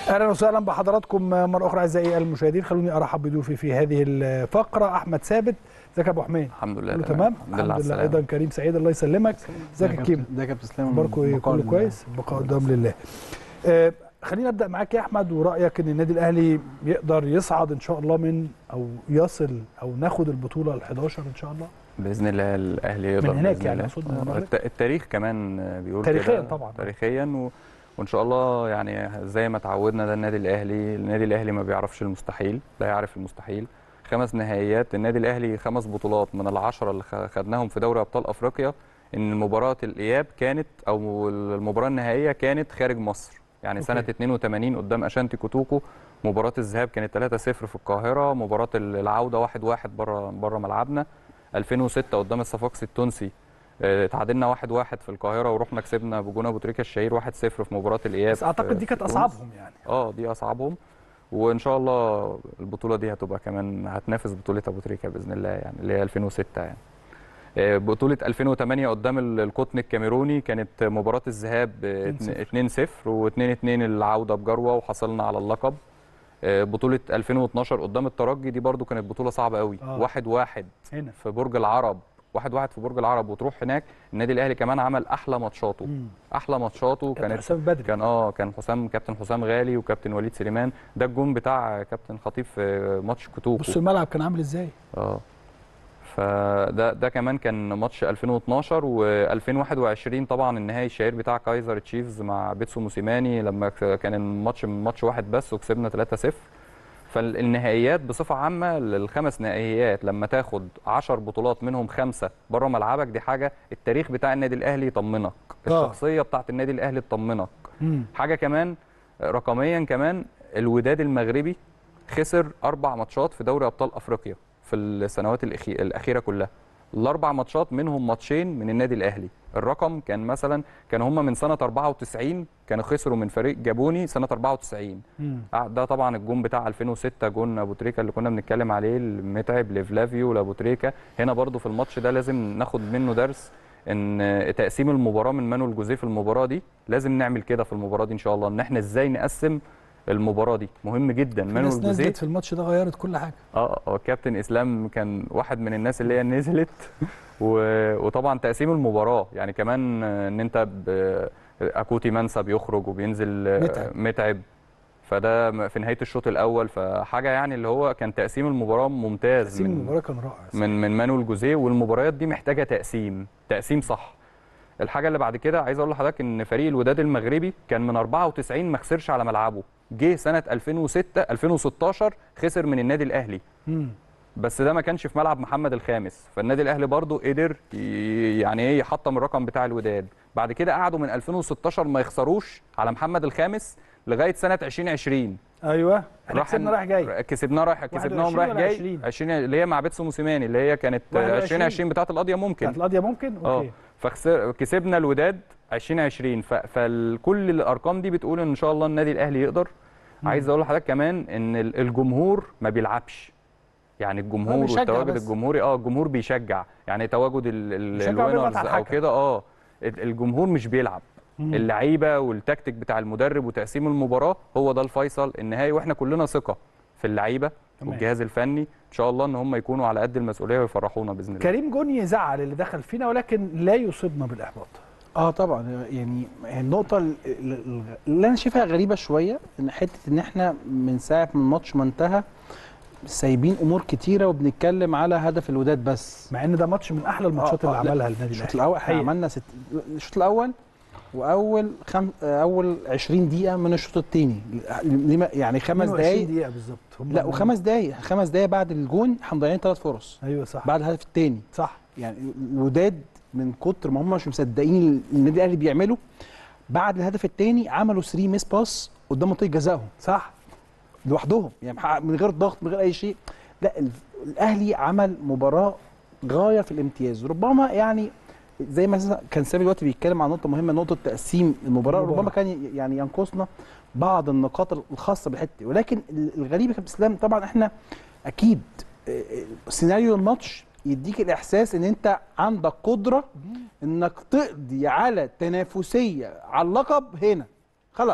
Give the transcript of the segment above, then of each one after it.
اهلا وسهلا بحضراتكم مره اخرى اعزائي المشاهدين. خلوني ارحب بضيوفي في هذه الفقره. احمد ثابت، ازيك يا ابو حميد؟ الحمد لله كله تمام. الحمد لله. ايضا كريم سعيد، الله يسلمك. ازيك يا كيمو؟ ازيك يا تسلم؟ اخباركم ايه؟ كله كويس؟ البقاء قدام لله. خلينا ابدا معاك يا احمد، ورايك ان النادي الاهلي يقدر يصعد ان شاء الله من او يصل او ناخد البطوله ال11 ان شاء الله باذن الله. الاهلي يقدر من هناك يعني اقصد من التاريخ كمان بيقول تاريخيا طبعا تاريخيا وان شاء الله يعني زي ما تعودنا. ده النادي الاهلي ما بيعرفش المستحيل، لا يعرف المستحيل. 5 نهائيات النادي الاهلي، 5 بطولات من ال10 اللي خدناهم في دوري ابطال افريقيا. ان مباراه الاياب كانت او المباراه النهائيه كانت خارج مصر، يعني سنه 82 قدام اشانتي كوتوكو. مباراه الذهاب كانت 3-0 في القاهره، مباراه العوده 1-1 بره ملعبنا. 2006 قدام الصفاقسي التونسي تعادلنا 1-1 في القاهره، ورحنا كسبنا بجون ابو تريكه الشهير 1-0 في مباراه الاياب. بس اعتقد دي كانت اصعبهم يعني. دي اصعبهم، وان شاء الله البطوله دي هتبقى كمان هتنافس بطوله ابو تريكه باذن الله، يعني اللي هي 2006 يعني. بطوله 2008 قدام القطن الكاميروني كانت مباراه الذهاب 2-0 و2-2 العوده بجروه، وحصلنا على اللقب. بطوله 2012 قدام الترجي دي برده كانت بطوله صعبه قوي، 1-1 في برج العرب، 1-1 في برج العرب، وتروح هناك. النادي الاهلي كمان عمل احلى ماتشاته. احلى ماتشاته كانت حسام بدري، كان كابتن حسام غالي وكابتن وليد سليمان. ده الجون بتاع كابتن خطيب في ماتش كوتوكو. بص الملعب كان عامل ازاي. فده كمان كان ماتش 2012. و2021 طبعا النهائي الشهير بتاع كايزر تشيفز مع بيتسو موسيماني، لما كان ماتش واحد بس وكسبنا 3-0. فالنهائيات بصفه عامه، ال5 نهائيات لما تاخد 10 بطولات منهم 5 بره ملعبك، دي حاجه التاريخ بتاع النادي الاهلي يطمنك، الشخصيه بتاعت النادي الاهلي تطمنك. حاجه كمان رقميا، كمان الوداد المغربي خسر 4 ماتشات في دوري ابطال افريقيا في السنوات الاخيره كلها. ال4 ماتشات منهم ماتشين من النادي الاهلي. الرقم كان مثلا هم من سنه 94 كانوا خسروا من فريق جابوني سنه 94. ده طبعا الجون بتاع 2006 جون ابو تريكه اللي كنا بنتكلم عليه، المتعب لفلافيو لابو تريكه. هنا برضو في الماتش ده لازم ناخد منه درس، ان تقسيم المباراه من مانويل جوزيه في المباراه دي لازم نعمل كده في المباراه دي ان شاء الله، ان احنا ازاي نقسم المباراه دي مهم جدا. مانويل جوزيه نزلت في الماتش ده غيرت كل حاجه. كابتن اسلام كان واحد من الناس اللي هي نزلت وطبعا تقسيم المباراه يعني كمان ان انت اكوتي منسى بيخرج وبينزل متعب. فده في نهايه الشوط الاول، فحاجه يعني اللي هو كان تقسيم المباراه ممتاز. تقسيم المباراه كان رائع من مانويل جوزيه، والمباريات دي محتاجه تقسيم صح. الحاجه اللي بعد كده عايز اقول لحضرتك ان فريق الوداد المغربي كان من 94 ما خسرش على ملعبه، جه سنه 2016 خسر من النادي الاهلي. بس ده ما كانش في ملعب محمد الخامس، فالنادي الاهلي برضو قدر يعني يحطم الرقم بتاع الوداد. بعد كده قعدوا من 2016 ما يخسروش على محمد الخامس لغايه سنه 2020. ايوه احنا كسبنا رايح جاي، كسبناهم رايح جاي 20 اللي هي مع بيتسو موسيماني، اللي هي كانت 2020 بتاعه القضيه ممكن اوكي. كسبنا الوداد 2020. فكل الارقام دي بتقول ان شاء الله النادي الاهلي يقدر. عايز اقول لحضرتك كمان ان الجمهور ما بيلعبش، يعني الجمهور والتواجد الجمهوري الجمهور بيشجع، يعني تواجد الوينرز او كده الجمهور مش بيلعب. اللعيبه والتكتيك بتاع المدرب وتقسيم المباراه هو ده الفيصل النهائي، واحنا كلنا ثقه في اللعيبه والجهاز الفني ان شاء الله ان هم يكونوا على قد المسؤوليه ويفرحونا باذن الله. كريم جون يزعل اللي دخل فينا ولكن لا يصيبنا بالاحباط. طبعا يعني النقطه اللي انا شايفها غريبه شويه، ان حته ان احنا من ساعه ما الماتش ما انتهى سايبين امور كتيره وبنتكلم على هدف الوداد بس، مع ان ده ماتش من احلى الماتشات اللي عملها النادي الاهلي. الشوط الاول احنا عملنا الشوط الاول اول 20 دقيقه من الشوط الثاني، يعني 5 دقائق 20 دقيقه بالظبط. لا و5 دقائق بعد الجون احنا مضيعين 3 فرص. ايوه صح، بعد الهدف الثاني صح. يعني الوداد من كتر ما هم مش مصدقين النادي الاهلي بيعمله، بعد الهدف الثاني عملوا 3 ميس باس قدام منطقه جزائهم، صح، لوحدهم يعني من غير ضغط من غير اي شيء. لا الاهلي عمل مباراه غايه في الامتياز. ربما يعني زي ما كان سامي دلوقتي بيتكلم عن نقطه مهمه، نقطه تقسيم المباراه، ربما كان يعني ينقصنا بعض النقاط الخاصه بالحته. ولكن الغريب يا كابتن اسلام، طبعا احنا اكيد سيناريو الماتش يديك الاحساس ان انت عندك قدره انك تقضي على تنافسيه على اللقب هنا، خلاص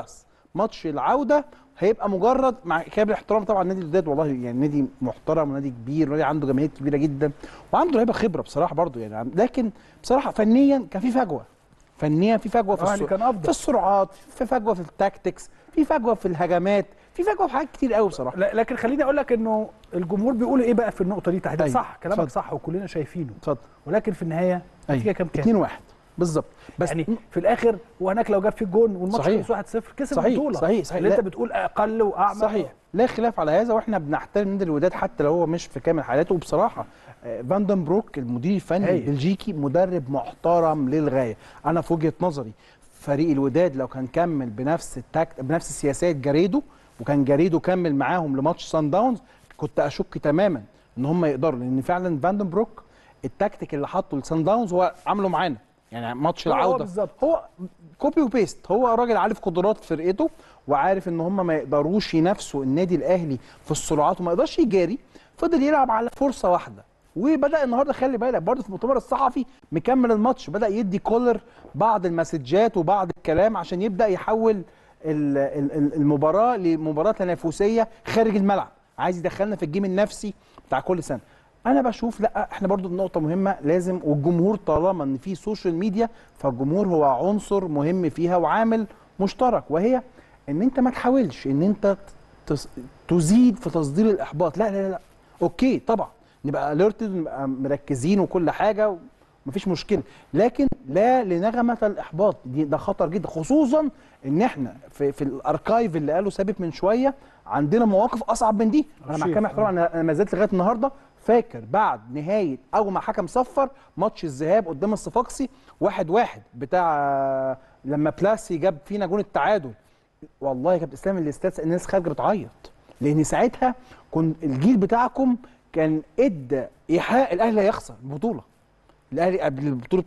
ماتش العوده هيبقى مجرد، مع كامل الاحترام طبعا نادي الوداد والله يعني نادي محترم ونادي كبير ونادي عنده جماهير كبيره جدا وعنده لعيبه خبره بصراحه برضو يعني، لكن بصراحه فنيا كان في فجوه، فنيا في فجوه في كان أفضل. في السرعات، في فجوه في التاكتكس، في فجوه في الهجمات، في فجوه في حاجات كتير قوي بصراحه. لكن خليني اقول لك انه الجمهور بيقول ايه بقى في النقطه دي تحديدا. أيوة. صح كلامك اتفضل. صح وكلنا شايفينه. اتفضل. ولكن في النهايه النتيجه كام 2-1 بالظبط. بس يعني في الاخر وهناك لو جاب فيك جون والماتش خلص 1-0 كسب صحيح. البطوله. صحيح. اللي انت بتقول اقل واعمى. صحيح، لا خلاف على هذا، واحنا بنحترم نادي الوداد حتى لو هو مش في كامل حالاته. وبصراحه فاندن بروك المدير الفني البلجيكي مدرب محترم للغايه. انا في وجهه نظري فريق الوداد لو كان كمل بنفس بنفس سياسات جاريدو، وكان جاريدو كمل معاهم لماتش سان داونز، كنت اشك تماما ان هم يقدروا، لان فعلا فاندن بروك التكتيك اللي حطه لسان داونز هو عمله معانا يعني ماتش العوده هو كوبي وبيست. هو راجل عارف قدرات فرقته وعارف ان هم ما يقدروش ينافسوا النادي الاهلي في السرعات وما يقدرش يجاري، فضل يلعب على فرصه واحده. وبدا النهارده خلي بالك برضه في المؤتمر الصحفي مكمل الماتش، بدا يدي كولر بعض المسجات وبعض الكلام عشان يبدا يحول المباراه لمباراه تنافسيه خارج الملعب، عايز يدخلنا في الجيم النفسي بتاع كل سنه. انا بشوف لا، احنا برضو نقطه مهمه لازم، والجمهور طالما ان في سوشيال ميديا فالجمهور هو عنصر مهم فيها وعامل مشترك، وهي ان انت ما تحاولش ان انت تزيد في تصدير الاحباط. لا لا لا، اوكي طبعا نبقى اليرتد ونبقى مركزين وكل حاجه ومفيش مشكله، لكن لا لنغمه الاحباط ده خطر جدا، خصوصا ان احنا في الاركايف اللي قاله ثابت من شويه عندنا مواقف اصعب من دي. انا مع كامل احترام انا ما زلت لغايه النهارده فاكر بعد نهايه اول ما حكم صفر ماتش الذهاب قدام الصفاقسي 1-1 بتاع لما بلاسي جاب فينا جون التعادل، والله يا كابتن اسلام الاستاد الناس خارجه بتعيط، لان ساعتها الجيل بتاعكم كان ادى ايحاء الاهلي هيخسر البطوله. الاهلي قبل البطوله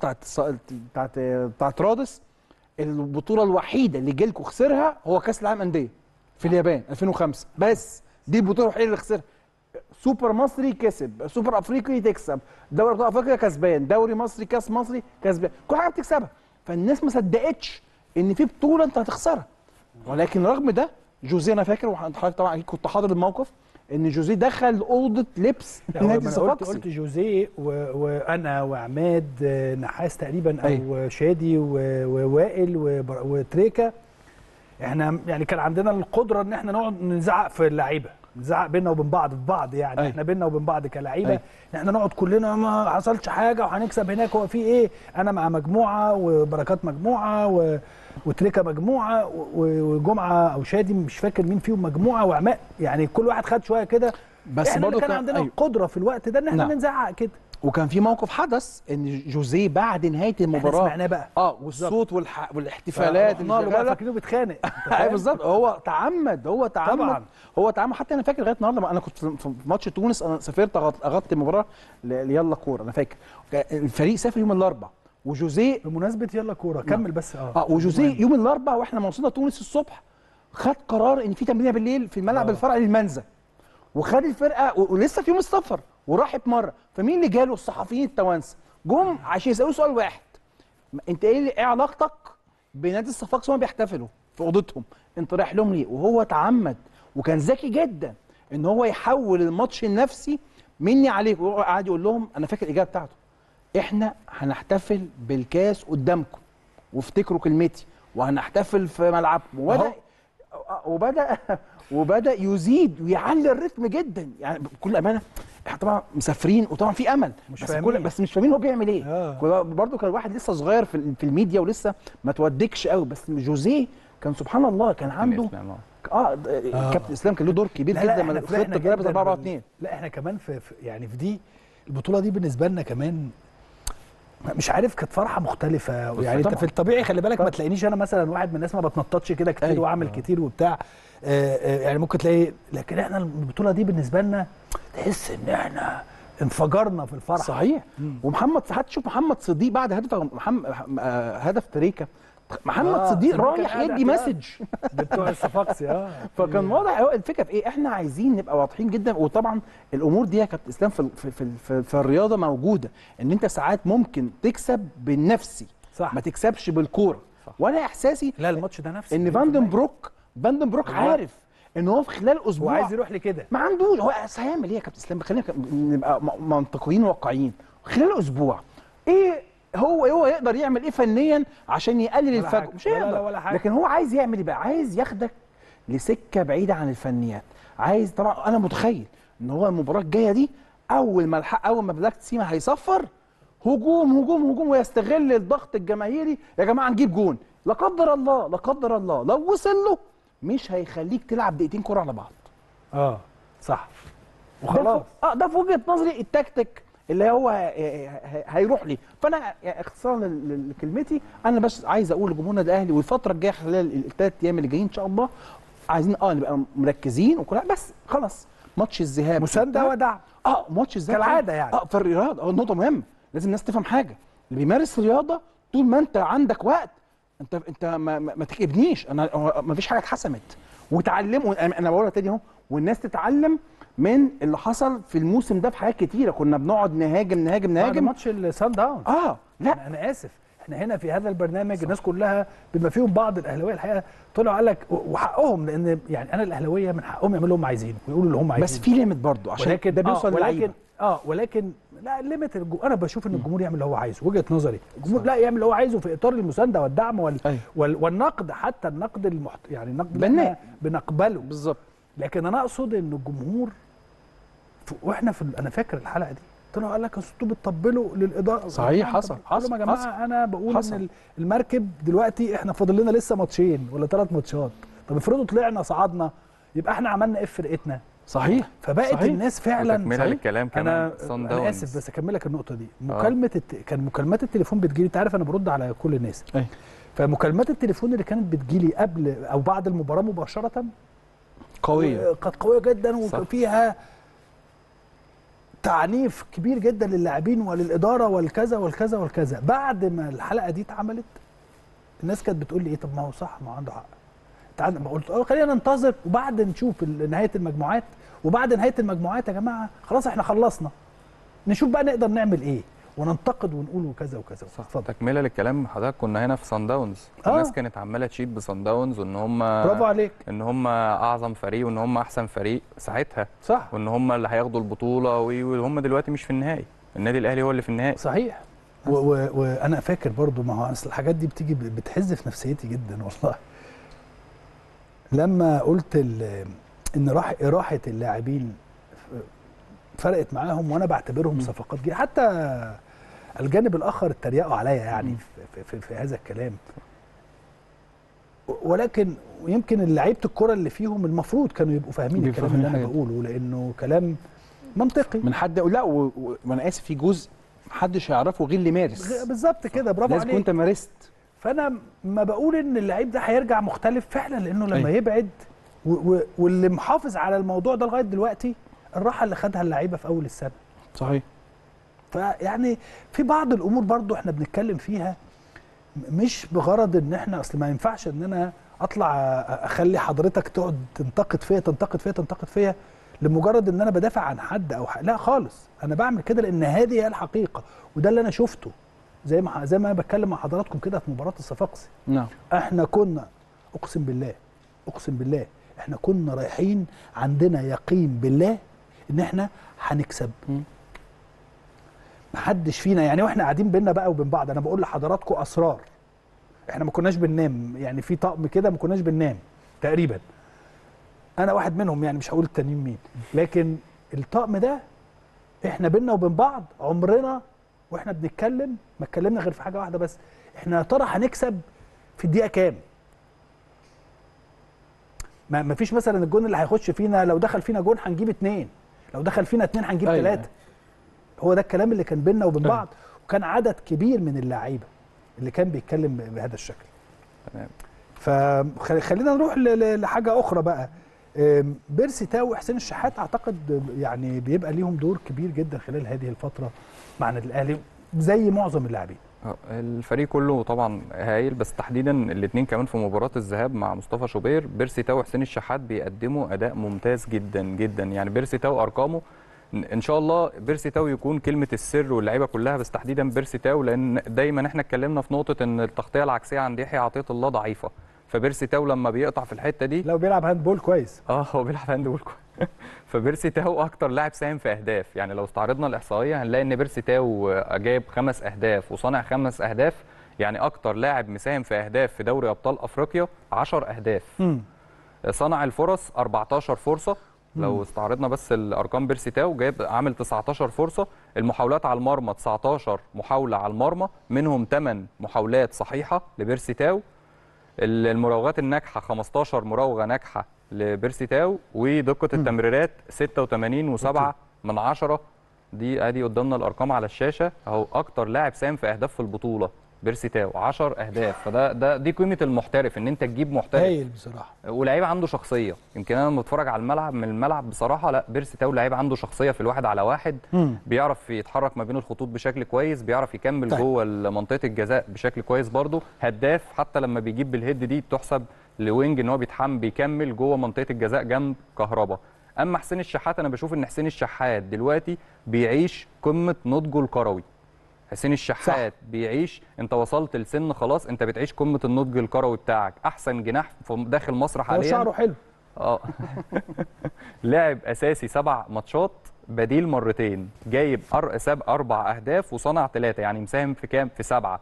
بتاعت رادس البطوله الوحيده اللي جيلكم خسرها هو كاس العالم انديه في اليابان 2005، بس دي البطوله الوحيده اللي خسرها. سوبر مصري كسب، سوبر افريقي تكسب، دوري ابطال افريقيا كسبان، دوري مصري كاس مصري كسبان، كل حاجه بتكسبها. فالناس ما صدقتش ان في بطوله انت هتخسرها. ولكن رغم ده جوزيه، انا فاكر وحضرتك طبعا اكيد كنت حاضر الموقف، ان جوزيه دخل اوضه لبس نادي الصفاقسي. قلت جوزيه وانا وعماد نحاس تقريبا او شادي ووائل وتريكا، احنا يعني كان عندنا القدره ان احنا نقعد نزعق في اللعيبه، نزعق بينا وبين بعض في بعض يعني. احنا بينا وبين بعض كلعيبه احنا نقعد كلنا ما حصلش حاجه وهنكسب هناك، هو في ايه؟ انا مع مجموعه وبركات مجموعه وتريكا مجموعه وجمعه او شادي مش فاكر مين فيهم مجموعه وعماء، يعني كل واحد خد شويه كده. بس برضه كان عندنا القدره في الوقت ده ان احنا نزعق كده. وكان في موقف حدث ان جوزيه بعد نهايه المباراه سمعناه بقى والصوت والاحتفالات اللي بقى فاكرينه بيتخانق. ايوه بالظبط، هو تعمد طبعا. هو تعمد. حتى انا فاكر لغايه النهارده انا كنت في ماتش تونس، انا سافرت اغطي المباراه ليلا كوره، انا فاكر الفريق سافر يوم الاربعاء وجوزيه بمناسبه يلا كوره كمل بس وجوزيه يوم الاربعاء واحنا ما وصلنا تونس الصبح خد قرار ان في تمرينه بالليل في الملعب الفرعي للمنزه، وخد الفرقه ولسه في يوم السفر وراح اتمرن. فمين اللي جاله؟ الصحفيين التوانسه جم عشان يسالوه سؤال واحد، انت ايه علاقتك بنادي الصفاقسي وهم بيحتفلوا في اوضتهم؟ انت رايح لهم ليه؟ وهو تعمد وكان ذكي جدا ان هو يحول الماتش النفسي مني عليك، وهو قاعد يقول لهم، انا فاكر الاجابه بتاعته، احنا هنحتفل بالكاس قدامكم وافتكروا كلمتي وهنحتفل في ملعبكم. وبدا يزيد ويعلي الريتم جدا. يعني بكل امانه احنا طبعا مسافرين وطبعا في امل بس مش فاهمين هو بيعمل ايه. برضه كان الواحد لسه صغير في الميديا ولسه ما تودكش قوي، بس جوزيه كان سبحان الله كان عنده كابتن اسلام كان له دور كبير جدا من خطه جلبه 4-4-2. لا احنا كمان في يعني في دي البطوله دي بالنسبه لنا كمان مش عارف كانت فرحه مختلفه. يعني انت في الطبيعي خلي بالك ما تلاقينيش انا مثلا واحد من الناس ما بتنططش كده كتير واعمل كتير وبتاع، يعني ممكن تلاقي، لكن احنا البطوله دي بالنسبه لنا تحس ان احنا انفجرنا في الفرح. صحيح. ومحمد هتشوف محمد صديق بعد هدف تريكا، محمد صديق رايح يدي مسج بتوع الصفاقسي. فكان واضح الفكره في ايه. احنا عايزين نبقى واضحين جدا. وطبعا الامور دي يا كابتن اسلام في الرياضه موجوده، ان انت ساعات ممكن تكسب بالنفسي، صح، ما تكسبش بالكوره. وانا احساسي لا الماتش ده نفسي ان فاندن بروك فاندن بروك عارف ان هو في خلال اسبوع هو عايز يروح لكده، ما عندوش. هو هيعمل ايه يا كابتن اسلام؟ خلينا نبقى منطقيين وواقعيين. خلال اسبوع ايه هو يقدر يعمل ايه فنيا عشان يقلل الفجوه؟ مش هيقدر. ولا حاجة. لكن هو عايز يعمل ايه بقى؟ عايز ياخدك لسكه بعيده عن الفنيات. عايز، طبعا انا متخيل ان هو المباراه الجايه دي اول ما بلاك سيما هيصفر هجوم هجوم هجوم، ويستغل الضغط الجماهيري. يا جماعه نجيب جون، لا قدر الله لا قدر الله لو وصل له مش هيخليك تلعب دقيقتين كوره على بعض. صح وخلاص. ده في وجهه نظري التكتيك اللي هو هيروح لي. فانا اختصارا لكلمتي، انا بس عايز اقول لجمهورنا الاهلي والفتره الجايه خلال الثلاث ايام اللي جايين ان شاء الله عايزين نبقى مركزين وكل حاجه، بس خلاص ماتش الذهاب مسانده ودعم. ماتش الذهاب كالعاده يعني. في الرياضه نقطه مهمه لازم الناس تفهم حاجه. اللي بيمارس رياضه طول ما انت عندك وقت انت ما تكئبنيش. انا ما فيش حاجه اتحسمت، وتعلموا. انا بقولها تاني اهو، والناس تتعلم من اللي حصل في الموسم ده. في حاجات كتيره كنا بنقعد نهاجم بعد ماتش السان داونز. لا انا اسف، احنا هنا في هذا البرنامج صح. الناس كلها بما فيهم بعض الاهلاويه الحقيقه طلعوا قال لك، وحقهم، لان يعني انا الاهلاويه من حقهم يعملوا اللي هم عايزينه ويقولوا اللي هم عايزينه، بس في ليميت برضه عشان ولكن ده بيوصل للعيبه. ولكن لا الليميت انا بشوف ان الجمهور يعمل اللي هو عايزه. وجهه نظري الجمهور لا يعمل اللي هو عايزه في اطار المسانده والدعم والنقد، حتى النقد يعني النقد اللي بنقبله بالظبط. لكن انا اقصد ان الجمهور واحنا انا فاكر الحلقه دي طلعوا قال لك انتوا بتطبلوا للاداره. صحيح، حصل يا جماعه انا بقول ان المركب دلوقتي احنا فاضل لنا لسه ماتشين ولا 3 ماتشات. طب افرضوا طلعنا صعدنا يبقى احنا عملنا ايه في فرقتنا؟ صحيح. فبقت الناس فعلا تكمله للكلام كمان. انا اسف بس اكمل لك النقطه دي. كان مكالمات التليفون بتجيلي، انت عارف انا برد على كل الناس. فمكالمات التليفون اللي كانت بتجيلي قبل او بعد المباراه مباشره قويه، كانت قويه جدا وفيها تعنيف كبير جدا للاعبين وللاداره والكذا والكذا والكذا. بعد ما الحلقه دي اتعملت الناس كانت بتقول لي ايه، طب ما هو صح، ما هو عنده حق. ما قلت خلينا ننتظر وبعد نشوف نهايه المجموعات، وبعد نهايه المجموعات يا جماعه خلاص احنا خلصنا، نشوف بقى نقدر نعمل ايه وننتقد ونقول وكذا وكذا. اتفضل. تكمله للكلام حضرتك، كنا هنا في صن داونز الناس كانت عماله تشيد بصن داونز وان هم برافو عليك، ان هم اعظم فريق وان هم احسن فريق ساعتها، صح، وان هم اللي هياخدوا البطوله وهم دلوقتي مش في النهائي، النادي الاهلي هو اللي في النهائي. صحيح. وانا فاكر برضو، ما هو اصل الحاجات دي بتيجي بتحز في نفسيتي جدا والله. لما قلت ان راحه اللاعبين فرقت معاهم وانا بعتبرهم صفقات جديده، حتى الجانب الاخر اتريقوا عليا يعني في هذا الكلام. ولكن يمكن لعيبه الكره اللي فيهم المفروض كانوا يبقوا فاهمين الكلام اللي انا بقوله، لانه كلام منطقي من حد. لا وانا اسف، في جزء محدش هيعرفه غير اللي مارس. بالظبط كده، برافو عليك، لازم كنت مارست. فانا ما بقول ان اللعيب ده هيرجع مختلف فعلا، لانه لما يبعد واللي محافظ على الموضوع ده لغايه دلوقتي الراحه اللي خدها اللعيبه في اول السنه. صحيح. فيعني في بعض الامور برضو احنا بنتكلم فيها مش بغرض ان احنا، اصل ما ينفعش ان انا اطلع اخلي حضرتك تقعد تنتقد فيا لمجرد ان انا بدافع عن حد او لا خالص. انا بعمل كده لان هذه هي الحقيقه وده اللي انا شفته، زي ما انا بتكلم مع حضراتكم كده في مباراه الصفاقسي. نعم. احنا كنا اقسم بالله احنا كنا رايحين عندنا يقين بالله ان احنا هنكسب. محدش فينا يعني، واحنا قاعدين بينا بقى وبين بعض، انا بقول لحضراتكم اسرار، احنا ما كناش بننام يعني، في طقم كده ما كناش بننام تقريبا، انا واحد منهم يعني، مش هقول التانيين مين، لكن الطقم ده احنا بينا وبين بعض عمرنا واحنا بنتكلم ما اتكلمنا غير في حاجه واحده بس، احنا يا ترى هنكسب في الدقيقه كام؟ ما فيش مثلا الجون اللي هيخش فينا لو دخل فينا جون هنجيب 2، لو دخل فينا 2 هنجيب 3. هو ده الكلام اللي كان بيننا وبين بعض، وكان عدد كبير من اللعيبه اللي كان بيتكلم بهذا الشكل. تمام. فخلينا نروح لحاجه اخرى بقى. بيرسي تاو وحسين الشحات اعتقد يعني بيبقى ليهم دور كبير جدا خلال هذه الفتره مع النادي الاهلي زي معظم اللاعبين. الفريق كله طبعا هايل، بس تحديدا الاثنين كمان في مباراه الذهاب مع مصطفى شوبير، بيرسي تاو وحسين الشحات بيقدموا اداء ممتاز جدا جدا. يعني بيرسي تاو ارقامه ان شاء الله بيرسي تاو يكون كلمه السر واللعيبه كلها، بس تحديدا بيرسي تاو، لان دايما احنا اتكلمنا في نقطه ان التغطيه العكسيه عند يحيى عطيه الله ضعيفه، فبيرسي تاو لما بيقطع في الحته دي لو بيلعب هاند بول كويس. هو بيلعب هاند بول كويس. فبيرسي تاو اكتر لاعب ساهم في اهداف، يعني لو استعرضنا الاحصائيه هنلاقي ان بيرسي تاو جايب 5 اهداف وصانع 5 اهداف، يعني اكتر لاعب مساهم في اهداف في دوري ابطال افريقيا 10 اهداف. صنع الفرص 14 فرصه. لو استعرضنا بس الارقام، بيرسي تاو جايب عامل 19 فرصه. المحاولات على المرمى 19 محاوله على المرمى، منهم 8 محاولات صحيحه لبيرسي تاو. المراوغات الناجحه 15 مراوغه ناجحه لبيرسي تاو، ودقه التمريرات 86.7 دي ادي قدامنا الارقام على الشاشه اهو. اكتر لاعب ساهم في اهداف في البطوله بيرسي تاو 10 اهداف. دي قيمه المحترف، ان انت تجيب محترف هايل بصراحه ولعيب عنده شخصيه. يمكن انا لما بتفرج على الملعب من الملعب بصراحه، لا بيرسي تاو لعيب عنده شخصيه في الواحد على واحد. بيعرف يتحرك ما بين الخطوط بشكل كويس، بيعرف يكمل جوه منطقه الجزاء بشكل كويس برده. هداف، حتى لما بيجيب بالهيد دي بتحسب لوينج ان هو بيكمل جوه منطقه الجزاء جنب كهربا. اما حسين الشحات، انا بشوف ان حسين الشحات دلوقتي بيعيش قمه نضجه الكروي. حسين الشحات صح. بيعيش، انت وصلت لسن خلاص انت بتعيش قمه النضج الكروي بتاعك. احسن جناح داخل مصر حاليا. شعره حلو. لعب اساسي 7 ماتشات، بديل مرتين، جايب 4 اهداف وصنع 3، يعني مساهم في كام؟ في 7،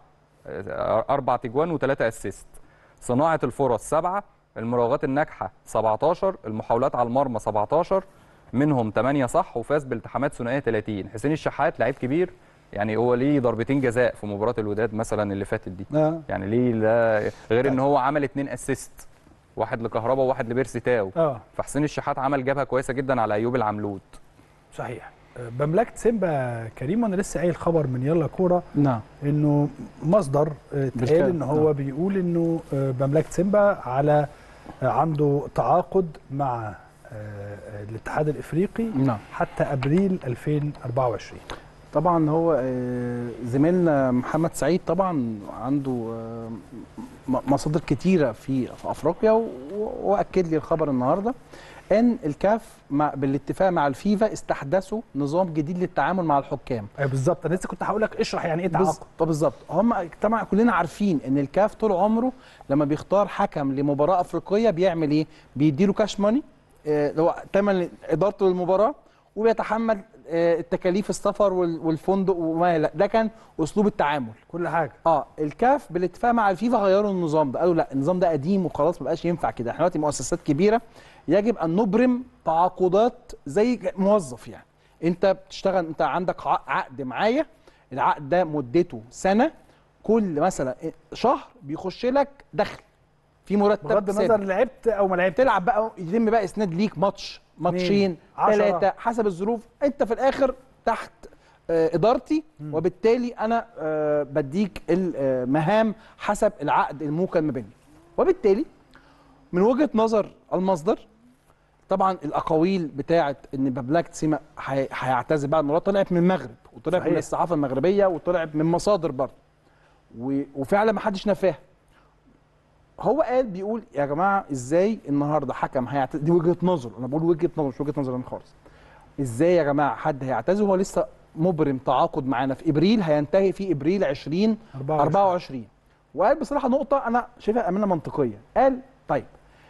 4 تجوان و3 اسيست. صناعه الفرص 7، المراوغات الناجحه 17، المحاولات على المرمى 17 منهم 8 صح، وفاز بالتحامات ثنائيه 30. حسين الشحات لعيب كبير، يعني هو ليه ضربتين جزاء في مباراه الوداد مثلا اللي فاتت دي. يعني ليه لا غير ان هو عمل 2 اسيست، واحد لكهربا وواحد لبيرسي تاو. فحسين الشحات عمل جبهه كويسه جدا على ايوب العملود. صحيح. بملكه سيمبا كريم، وانا لسه قايل خبر من يلا كوره انه مصدر اتقال ان هو بيقول انه بملكه سيمبا عنده تعاقد مع الاتحاد الافريقي حتى ابريل 2024. طبعا هو زميلنا محمد سعيد طبعا عنده مصادر كتيره في افريقيا، واكد لي الخبر النهارده ان الكاف بالاتفاق مع الفيفا استحدثوا نظام جديد للتعامل مع الحكام. بالظبط، انا لسه كنت هقول لك اشرح يعني ايه تعاقد. بالظبط، هم طبعا كلنا عارفين ان الكاف طول عمره لما بيختار حكم لمباراه افريقيه بيعمل ايه؟ بيديله كاش ماني اللي هو ثمن ادارته للمباراه، وبيتحمل التكاليف السفر والفندق وما لا. ده كان اسلوب التعامل كل حاجه. الكاف بالاتفاق مع الفيفا غيروا النظام ده، قالوا لا النظام ده قديم وخلاص ما بقاش ينفع كده. احنا دلوقتي مؤسسات كبيره يجب ان نبرم تعاقدات زي موظف. يعني انت بتشتغل، انت عندك عقد معايا، العقد ده مدته سنه، كل مثلا شهر بيخش لك دخل في مرتب بغض النظر لعبت او ما لعبت، تلعب بقى يتم بقى اسناد ليك ماتش ماتشين 3 حسب الظروف. انت في الاخر تحت ادارتي، وبالتالي انا بديك المهام حسب العقد الموكل ما بيني. وبالتالي من وجهه نظر المصدر، طبعا الاقاويل بتاعه ان بملكه سيما هيعتزل بعد المباراه طلعت من المغرب، وطلعت من الصحافه المغربيه، وطلعت من مصادر برضه، وفعلا ما حدش نفاها. هو بيقول يا جماعه ازاي النهارده حكم هيعتزل؟ دي وجهه نظر، انا بقول وجهه نظر مش وجهه نظر انا خالص. ازاي يا جماعه حد هيعتزل؟ هو لسه مبرم تعاقد معانا في ابريل، هينتهي في ابريل 2024. وقال بصراحه نقطه انا شايفها امانه منطقيه. قال طيب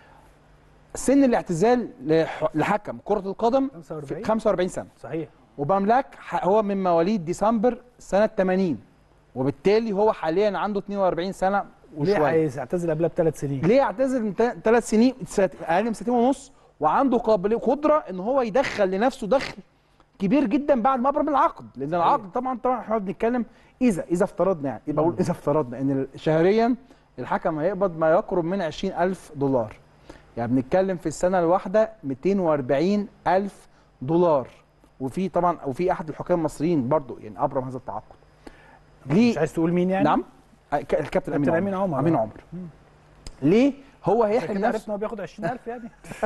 سن الاعتزال لحكم كره القدم 45 سنه. صحيح. وبملك هو من مواليد ديسمبر سنه 80، وبالتالي هو حاليا عنده 42 سنه وشويه. ليه عايز يعتزل قبلها ب3 سنين؟ ليه يعتزل من 3 سنين؟ اقل من 2.5 سنين، وعنده قدره ان هو يدخل لنفسه دخل كبير جدا بعد ما ابرم العقد. لان العقد طبعا احنا بنتكلم اذا افترضنا، يعني يبقى بقول اذا افترضنا ان شهريا الحكم هيقبض ما يقرب من $20,000، يعني بنتكلم في السنه الواحده $240,000. وفي طبعا وفي احد الحكام المصريين برضو يعني ابرم هذا التعاقد. ليه؟ مش عايز تقول مين يعني؟ نعم، الكابتن امين عمر. ليه هو هيحرم نفسه؟ عرفنا هو بياخد 20,000 يعني.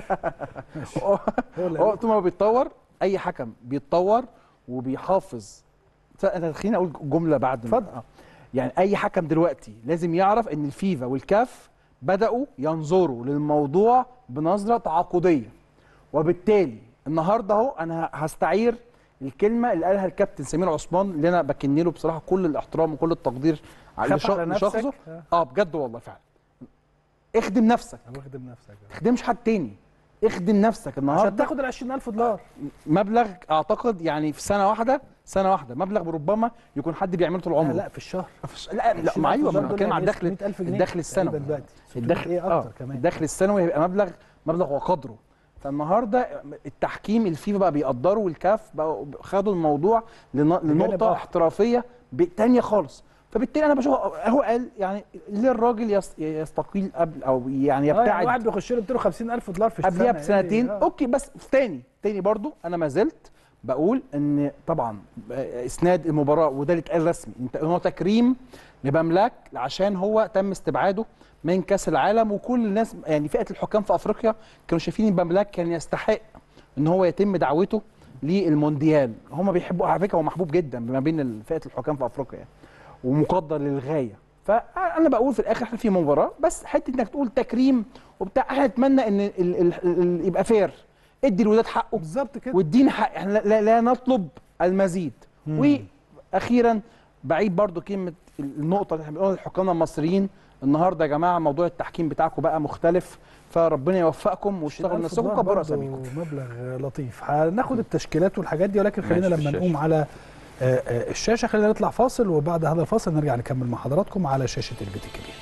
هو طول ما بيتطور، اي حكم بيتطور وبيحافظ. خليني اقول جمله بعد. اتفضل. يعني اي حكم دلوقتي لازم يعرف ان الفيفا والكاف بداوا ينظروا للموضوع بنظره تعاقديه، وبالتالي النهارده اهو انا هستعير الكلمه اللي قالها الكابتن سمير عثمان، اللي انا بكن له بصراحه كل الاحترام وكل التقدير لشخصه. بجد والله فعلا. اخدم نفسك، واخدم نفسك ما تخدمش حد تاني، اخدم نفسك النهارده عشان تاخد ال $20,000. مبلغ اعتقد يعني في سنه واحده مبلغ ربما يكون حد بيعمله طول عمره. لا في الشهر. لا ما ايوه، ما بتكلم على الدخل، الدخل السنوي دلوقتي الدخل ايه اكتر كمان. الدخل السنوي هيبقى مبلغ وقدره. فالنهارده التحكيم الفيفا بقى بيقدروا، والكاف بقوا خدوا الموضوع لنقطه احترافيه تانيه خالص. فبالتالي انا بشوف هو قال يعني ليه الراجل يستقيل قبل او يعني يبتعد. يعني واحد بيخش له $250,000 في السنه قبلها بسنتين اوكي. بس تاني برضو انا ما زلت بقول ان طبعا اسناد المباراه، وده اللي اتقال رسمي، هو تكريم لبملاك عشان هو تم استبعاده من كاس العالم. وكل الناس يعني فئه الحكام في افريقيا كانوا شايفين ان بملاك كان يستحق ان هو يتم دعوته للمونديال. هم بيحبوا على فكره، هو محبوب جدا ما بين فئه الحكام في افريقيا يعني، ومقدر للغايه. فانا بقول في الاخر احنا في مباراه، بس حته انك تقول تكريم وبتاع، احنا نتمنى ان يبقى فير، ادي الوداد حقه بالظبط كده، وادينا حق، احنا لا نطلب المزيد. واخيرا بعيد برضو كلمه النقطه اللي احنا بنقولها للحكام المصريين النهارده، يا جماعه موضوع التحكيم بتاعكم بقى مختلف، فربنا يوفقكم واشتغلوا نفسكم وكبروا اساميكم. مبلغ لطيف. هناخد التشكيلات والحاجات دي، ولكن خلينا لما نقوم على الشاشه خلينا نطلع فاصل، وبعد هذا الفاصل نرجع نكمل مع حضراتكم على شاشه البيت الكبير.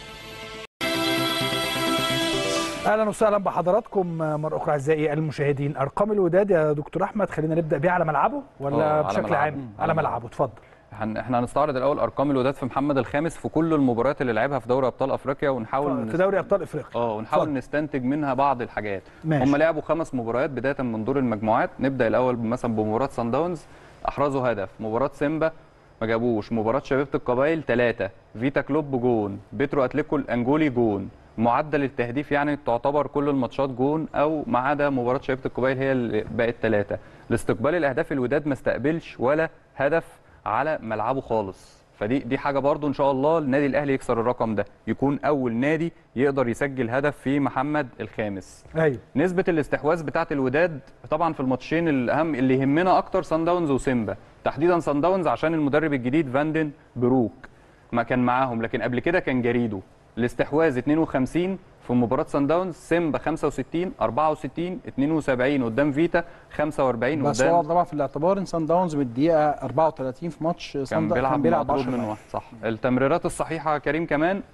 اهلا وسهلا بحضراتكم مره اخرى اعزائي المشاهدين. ارقام الوداد يا دكتور احمد، خلينا نبدا بيه على ملعبه ولا بشكل عام؟ على ملعبه. اتفضل. احنا هنستعرض الاول ارقام الوداد في محمد الخامس في كل المباريات اللي لعبها في دوري ابطال افريقيا، ونحاول في دوري ابطال افريقيا ونحاول نستنتج منها بعض الحاجات. ماشي. هم لعبوا 5 مباريات بدايه من دور المجموعات. نبدا الاول مثلا بمباراه صن داونز، احرزوا هدف. مباراه سيمبا ما جابوش. مباراه شبيبه القبائل 3، فيتا كلوب جون، بيترو اتليكو الانجولي جون. معدل التهديف يعني تعتبر كل الماتشات جون، او ما عدا مباراه شبيبه القبائل هي اللي بقت 3. لاستقبال الاهداف الوداد ما استقبلش ولا هدف على ملعبه خالص. فدي حاجه برضو ان شاء الله النادي الاهلي يكسر الرقم ده، يكون اول نادي يقدر يسجل هدف في محمد الخامس. ايوه. نسبه الاستحواذ بتاعه الوداد طبعا في الماتشين الاهم اللي يهمنا اكتر صن داونز وسيمبا، تحديدا صن داونز عشان المدرب الجديد فاندن بروك ما كان معاهم، لكن قبل كده كان جريدو. الاستحواذ 52 في مباراه صن داونز، سيمبا 65 64 72 قدام فيتا 45 بس هو طبعا في الاعتبار ان صن داونز من الدقيقه 34 في ماتش كان بيلعب 10 من 1 صح. التمريرات الصحيحه كريم كمان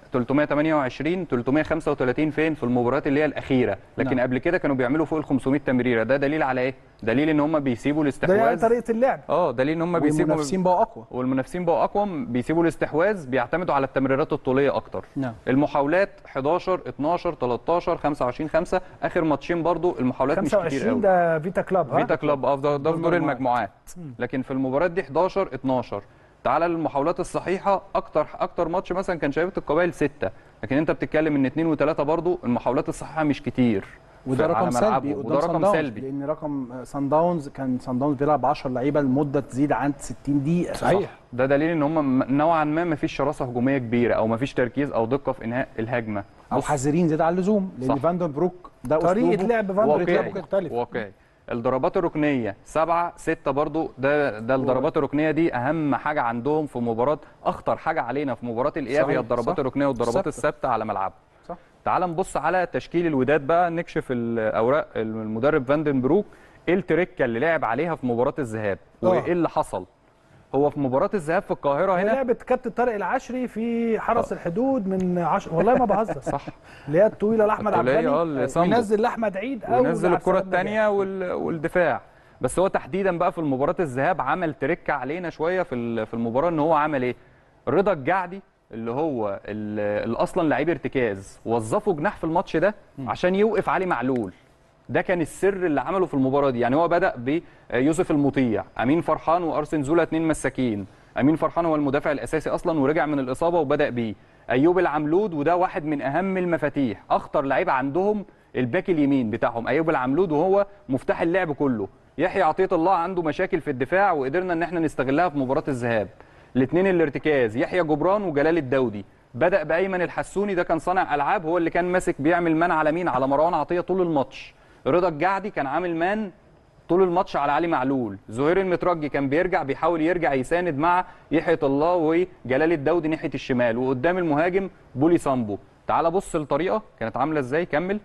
328 335 فين في المباريات اللي هي الاخيره، لكن قبل كده كانوا بيعملوا فوق ال 500 تمريره. ده دليل على ايه؟ دليل ان هم بيسيبوا الاستحواذ، ده يعني طريقه اللعب. دليل ان هم بيسيبوا، والمنافسين بقوا اقوى، والمنافسين بقوا اقوى، بيسيبوا الاستحواذ، بيعتمدوا على التمريرات الطوليه اكتر. نعم. المحاولات 11 12 13 25 5. اخر ماتشين برضو المحاولات مش كتير قوي. 25 ده فيتا كلاب. فيتا كلاب ده في دور المجموعات. لكن في المباريات دي 11 12. تعالى للمحاولات الصحيحه، اكتر ماتش مثلا كان شبيبه القبائل 6، لكن انت بتتكلم ان 2 و3 برضو المحاولات الصحيحه مش كتير. وده رقم سلبي، وده رقم سلبي لان رقم صن داونز كان صن داونز بيلعب 10 لعيبه لمده تزيد عن 60 دقيقه. صحيح. ده دليل ان هم نوعا ما فيش شراسه هجوميه كبيره، او ما فيش تركيز او دقه في انهاء الهجمه، او حذرين زياده عن اللزوم، لان فاندن بروك ده طريقه لعب فاندن بروك مختلفه. واقعي. الضربات الركنيه 7 6 برضو، ده الضربات الركنيه دي اهم حاجه عندهم في مباراه. اخطر حاجه علينا في مباراه الاياب هي الضربات الركنيه والضربات الثابته على ملعبه. تعال نبص على تشكيل الوداد بقى، نكشف الاوراق المدرب فاندن بروك، ايه التركه اللي لعب عليها في مباراه الذهاب وايه اللي حصل. هو في مباراه الذهاب في القاهره هنا لعبه كابتن طارق العشري في حرس الحدود من 10 والله ما بهزر صح، اللي هي الطويله لاحمد عبد الغني، وينزل لاحمد عيد او وينزل الكره الثانيه والدفاع. بس هو تحديدا بقى في مباراه الذهاب عمل تركه علينا شويه في المباراه. ان هو عمل ايه؟ رضا الجعدي اللي هو اللي اصلا لعيب ارتكاز، وظفه جناح في الماتش ده عشان يوقف علي معلول. ده كان السر اللي عمله في المباراه دي. يعني هو بدا بيوسف المطيع، امين فرحان وارسن زولا 2 مساكين. امين فرحان هو المدافع الاساسي اصلا ورجع من الاصابه وبدا بيه. ايوب العملود، وده واحد من اهم المفاتيح، اخطر لعيب عندهم الباك اليمين بتاعهم ايوب العملود، وهو مفتاح اللعب كله. يحيى عطيه الله عنده مشاكل في الدفاع وقدرنا ان احنا نستغلها في مباراه الذهاب. الاثنين الارتكاز يحيى جبران وجلال الدودي. بدأ بأيمن الحسوني، ده كان صانع ألعاب، هو اللي كان ماسك بيعمل مان على مين؟ على مروان عطية طول الماتش. رضا الجعدي كان عامل مان طول الماتش على علي معلول. زهير المترجي كان بيحاول يرجع يساند مع يحيى الله وجلال الدودي ناحية الشمال، وقدام المهاجم بولي سامبو. تعال بص الطريقه كانت عامله ازاي، كمل.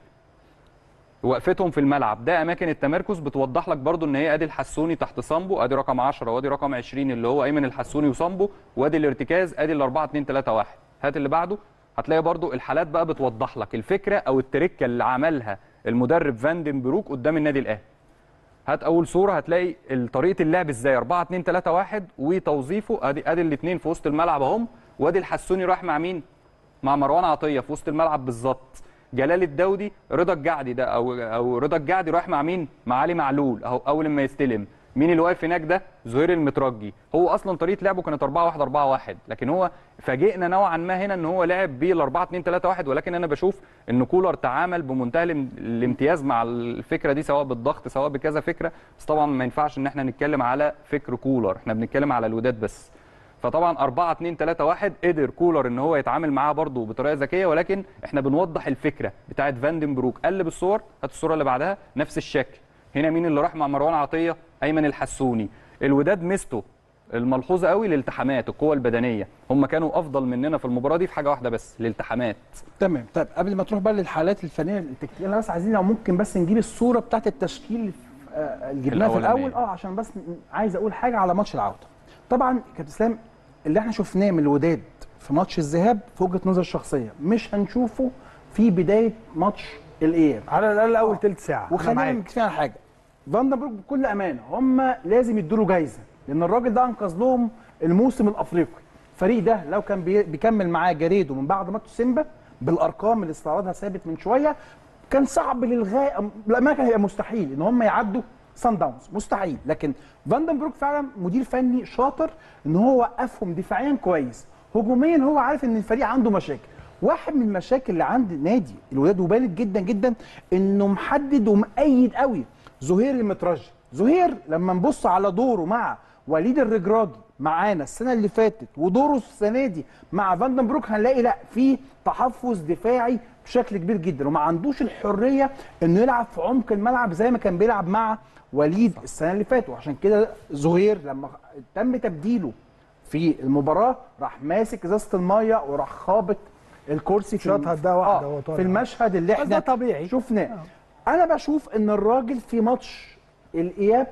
وقفتهم في الملعب، ده اماكن التمركز بتوضح لك برضو ان هي ادي الحسوني تحت صامبو، ادي رقم 10 وادي رقم 20 اللي هو ايمن الحسوني وصامبو، وادي الارتكاز، ادي ال 4 2 3 1. هات اللي بعده، هتلاقي برضو الحالات بقى بتوضح لك الفكره او التركه اللي عملها المدرب فاندنبروك قدام النادي الاهلي. هات اول صوره، هتلاقي طريقه اللعب ازاي 4 2 3 1 وتوظيفه، ادي الاثنين في وسط الملعب اهم، وادي الحسوني رايح مع مين؟ مع مروان عطيه في وسط الملعب بالظبط. جلال الدودي، رضا الجعدي ده او رضا الجعدي رايح مع مين؟ مع علي معلول اهو اول ما يستلم. مين اللي واقف هناك ده؟ زهير المترجي. هو اصلا طريقه لعبه كانت 4 1 4 1، لكن هو فاجئنا نوعا ما هنا ان هو لعب بال 4 2 3 1، ولكن انا بشوف ان كولر تعامل بمنتهى الامتياز مع الفكره دي، سواء بالضغط سواء بكذا فكره. بس طبعا ما ينفعش ان احنا نتكلم على فكر كولر، احنا بنتكلم على الوداد بس. فطبعا 4 2 3 1 قدر كولر ان هو يتعامل معاه برده بطريقه ذكيه، ولكن احنا بنوضح الفكره بتاعت فاندنبروك. قلب الصور، هات الصوره اللي بعدها، نفس الشكل. هنا مين اللي راح مع مروان عطيه؟ ايمن الحسوني. الوداد ميزته الملحوظه قوي الالتحامات، القوه البدنيه، هم كانوا افضل مننا في المباراه دي في حاجه واحده بس، الالتحامات. تمام. طيب قبل ما تروح بقى للحالات الفنيه التكتيكيه، انا بس عايزين لو ممكن بس نجيب الصوره بتاعت التشكيل اللي جبناها في الاول، عشان بس عايز اقول حاجه على ماتش العوده. طبعا كابتن اسلام اللي احنا شفناه من الوداد في ماتش الذهاب في وجهه نظر الشخصيه مش هنشوفه في بدايه ماتش الاياب، على الاقل اول ثلث ساعه. وخلينا متفقين على حاجه، فاندنبروك بكل امانه هم لازم يدوا له جايزه، لان الراجل ده انقذ لهم الموسم الافريقي. الفريق ده لو كان بيكمل معاه جاريدو من بعد ماتش سيمبا بالارقام اللي استعرضها ثابت من شويه، كان صعب للغايه، ما كان هيبقى مستحيل ان هم يعدوا سان داونز، مستحيل. لكن فاندنبروك فعلا مدير فني شاطر ان هو وقفهم دفاعيا كويس، هجوميا هو عارف ان الفريق عنده مشاكل. واحد من المشاكل اللي عند نادي الوداد وبانت جدا جدا انه محدد ومؤيد قوي زهير المترجي. زهير لما نبص على دوره مع وليد الرجراجي معانا السنه اللي فاتت ودوره السنه دي مع فاندنبروك، هنلاقي لا في تحفظ دفاعي بشكل كبير جدا، وما عندوش الحريه انه يلعب في عمق الملعب زي ما كان بيلعب مع وليد السنه اللي فاتت. وعشان كده زهير لما تم تبديله في المباراه راح ماسك ازازه الميه وراح خابط الكرسي في شاطها ده واحده هو طالع في المشهد اللي احنا طبيعي شفناه. انا بشوف ان الراجل في ماتش الاياب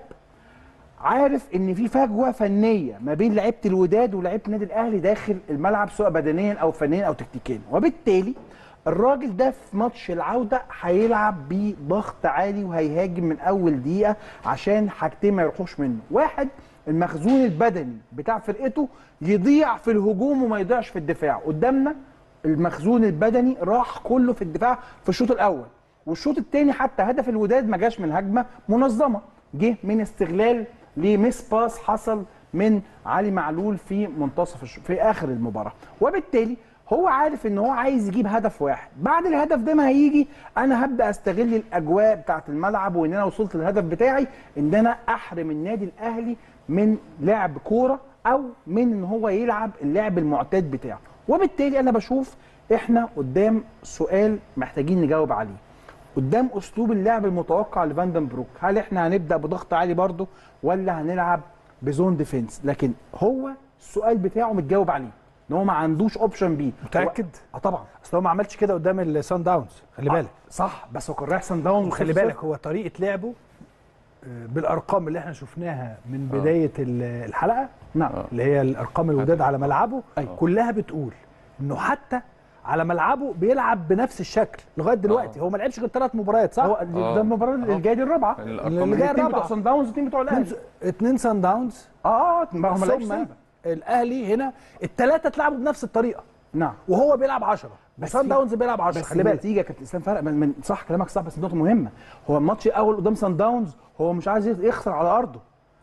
عارف ان في فجوه فنيه ما بين لعيبه الوداد ولعيبه النادي الاهلي داخل الملعب، سواء بدنيا او فنيا او تكتيكيا، وبالتالي الراجل ده في ماتش العوده هيلعب بضغط عالي وهيهاجم من اول دقيقه عشان حاجتين ما يروحوش منه. واحد، المخزون البدني بتاع فرقته يضيع في الهجوم وما يضيعش في الدفاع. قدامنا المخزون البدني راح كله في الدفاع في الشوط الاول، والشوط الثاني حتى هدف الوداد ما جاش من هجمه منظمه، جه من استغلال لميس باس حصل من علي معلول في منتصف في اخر المباراه. وبالتالي هو عارف ان هو عايز يجيب هدف واحد، بعد الهدف ده ما هيجي انا هبدا استغل الاجواء بتاعه الملعب وان انا وصلت للهدف بتاعي، ان انا احرم النادي الاهلي من لعب كوره او من ان هو يلعب اللعب المعتاد بتاعه. وبالتالي انا بشوف احنا قدام سؤال محتاجين نجاوب عليه، قدام اسلوب اللعب المتوقع لفاندنبروك. هل احنا هنبدا بضغط عالي برضه ولا هنلعب بزون ديفنس؟ لكن هو السؤال بتاعه متجاوب عليه، ان هو ما عندوش اوبشن بي. متاكد؟ طبعا، اصل هو ما عملش كده قدام السان داونز، خلي بالك. صح، بس هو كان رايح سان داونز وخلي بالك هو طريقه لعبه بالارقام اللي احنا شفناها من بدايه الحلقه، نعم، اللي هي الارقام الوداد على ملعبه، كلها بتقول انه حتى على ملعبه بيلعب بنفس الشكل لغايه دلوقتي. هو ما لعبش غير 3 مباريات، صح؟ هو ده المباراه اللي جايه دي الرابعه، اللي جايه الرابعه بتوع سان داونز، 2 بتوع الاهلي، 2 سان داونز. هم لعبوا الاهلي هنا الثلاثه اتلعبوا بنفس الطريقه. نعم، وهو بيلعب 10 وسان داونز بيلعب 10. خلي بالك النتيجه كانت اسلام فرق من صح كلامك صح، بس نقطه مهمه، هو الماتش الاول قدام سان داونز هو مش عايز يخسر على ارضه،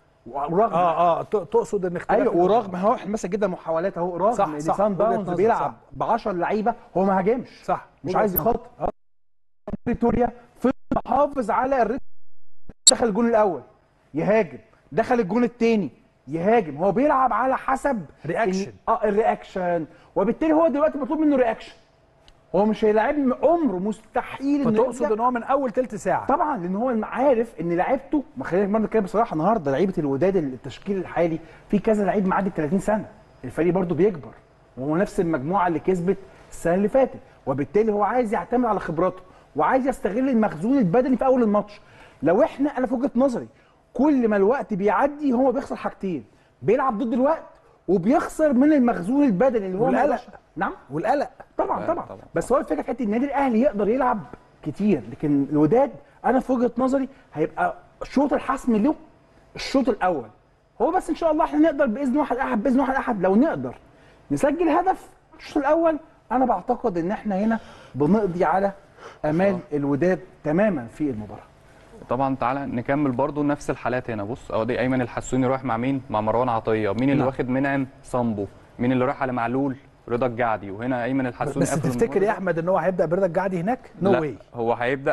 ورغم تقصد ان اختلاف، ايوه، ورغم هو احنا مثلا جدا محاولات اهو، رغم ان سان داونز بيلعب ب 10 لعيبه هو ما هاجمش، صح، مش عايز يخاطر. بريتوريا فضل محافظ على الريتم، دخل الجون الاول يهاجم، دخل الجون الثاني يهاجم، هو بيلعب على حسب رياكشن، الرياكشن، وبالتالي هو دلوقتي مطلوب منه رياكشن، هو مش هيلاعبني عمره، مستحيل انه فتقصد ان هو من اول ثلث ساعه طبعا، لان هو عارف ان لعيبته، ما خلينا برضه نتكلم بصراحه، النهارده لعيبه الوداد التشكيل الحالي في كذا لعيب معدي 30 سنه، الفريق برضه بيكبر، وهو نفس المجموعه اللي كسبت السنه اللي فاتت، وبالتالي هو عايز يعتمد على خبراته وعايز يستغل المخزون البدني في اول الماتش. لو انا في وجهه نظري كل ما الوقت بيعدي هو بيخسر حاجتين، بيلعب ضد الوقت وبيخسر من المخزون البدني اللي هو والقلق. نعم والقلق طبعا. بس هو الفكره في حته النادي الاهلي يقدر يلعب كتير، لكن الوداد انا في وجهه نظري هيبقى شوط الحسم له الشوط الاول. هو بس ان شاء الله احنا نقدر باذن واحد احد لو نقدر نسجل هدف الشوط الاول، انا بعتقد ان احنا هنا بنقضي على امال الوداد تماما في المباراه. طبعا تعالى نكمل برضو نفس الحالات هنا. بص دي ايمن الحسوني رايح مع مين؟ مع مروان عطيه. مين اللي واخد منعم؟ صامبو. مين اللي رايح على معلول؟ رضا الجعدي. وهنا ايمن الحسوني. بس تفتكر يا احمد ان هو هيبدا برضا الجعدي هناك؟ نو واي. هو هيبدا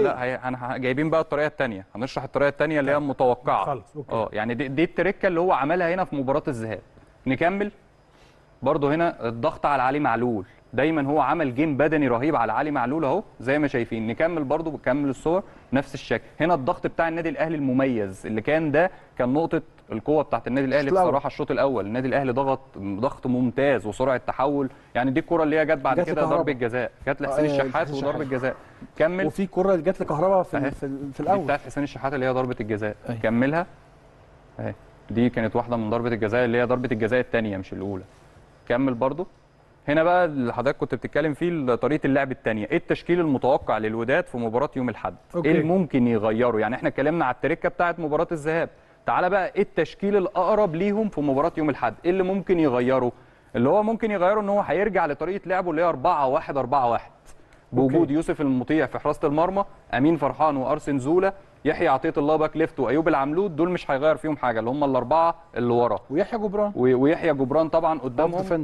لا جايبين بقى الطريقه الثانيه، هنشرح الطريقه الثانيه اللي هي المتوقعه خالص. اوكي. يعني دي التركه اللي هو عملها هنا في مباراه الذهاب. نكمل برضو هنا الضغط على علي معلول. دايما هو عمل جيم بدني رهيب على علي معلول اهو زي ما شايفين. نكمل برضو بكمل الصور نفس الشكل. هنا الضغط بتاع النادي الاهلي المميز اللي كان نقطه القوه بتاعت النادي الاهلي بصراحه. الشوط الاول النادي الاهلي ضغط ممتاز وسرعه تحول. يعني دي الكره اللي هي جت بعد كده ضربه جزاء، جت لحسين الشحات وضربه جزاء. كمل. وفي كره اللي جت لكهربا في الاول بتاعت حسين الشحات اللي هي ضربه الجزاء. كملها اهي، دي كانت واحده من ضربه الجزاء اللي هي ضربه الجزاء الثانيه مش الاولى. كمل برضو. هنا بقى اللي حضرتك كنت بتتكلم فيه طريقه اللعب الثانيه. ايه التشكيل المتوقع للوداد في مباراه يوم الاحد؟ ايه اللي ممكن يغيره؟ يعني احنا اتكلمنا على التركه بتاعه مباراه الذهاب، تعالى بقى ايه التشكيل الاقرب ليهم في مباراه يوم الاحد؟ ايه اللي ممكن يغيره؟ اللي هو ممكن يغيره ان هو هيرجع لطريقه لعبه اللي هي 4-1-4-1 بوجود يوسف المطيع في حراسه المرمى، امين فرحان وارسن زولا، يحيى عطيه الله باك ليفت وايوب العملود. دول مش هيغير فيهم حاجه، اللي هم الاربعه اللي ورا، ويحيى جبران طبعا قدامهم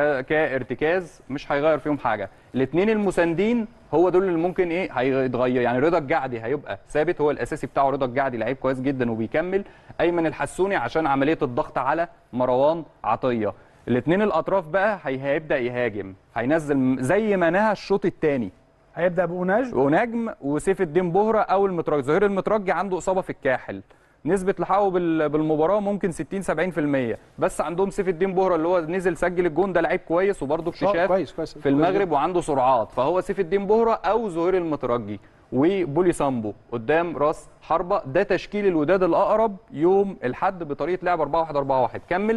كارتكاز مش هيغير فيهم حاجه. الاثنين المساندين هو دول اللي ممكن هيتغير. يعني رضا الجعدي هيبقى ثابت، هو الاساسي بتاعه رضا الجعدي لعيب كويس جدا وبيكمل. ايمن الحسوني عشان عمليه الضغط على مروان عطيه. الاثنين الاطراف بقى هيبدا يهاجم، هينزل زي ما نهى الشوط الثاني. هيبدا ونجم وسيف الدين بهره او المترجي. ظهير المترجي عنده اصابه في الكاحل، نسبه لحقه بالمباراه ممكن 60-70%، بس عندهم سيف الدين بهره اللي هو نزل سجل الجون، ده لعيب كويس وبرده اكتشاف كويس في المغرب وعنده سرعات. فهو سيف الدين بهره او ظهير المترجي وبولي سامبو قدام راس حربه. ده تشكيل الوداد الاقرب يوم الاحد بطريقه لعب 4-1-4-1. كمل.